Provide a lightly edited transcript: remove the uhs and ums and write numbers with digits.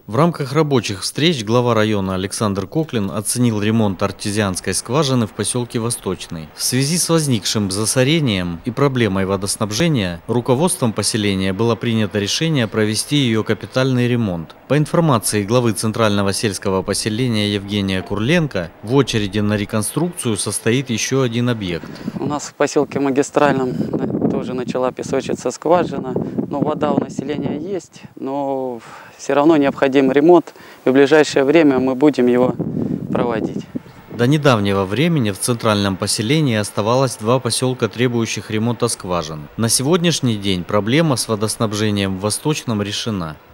В рамках рабочих встреч глава района Александр Коклин оценил ремонт артезианской скважины в поселке Восточный. В связи с возникшим засорением и проблемой водоснабжения руководством поселения было принято решение провести ее капитальный ремонт. По информации главы Центрального сельского поселения Евгения Курленко, в очереди на реконструкцию состоит еще один объект. У нас в поселке Магистральном тоже начала песочиться скважина. Но вода у населения есть, но все равно необходим ремонт. И в ближайшее время мы будем его проводить. До недавнего времени в центральном поселении оставалось 2 поселка, требующих ремонта скважин. На сегодняшний день проблема с водоснабжением в Восточном решена.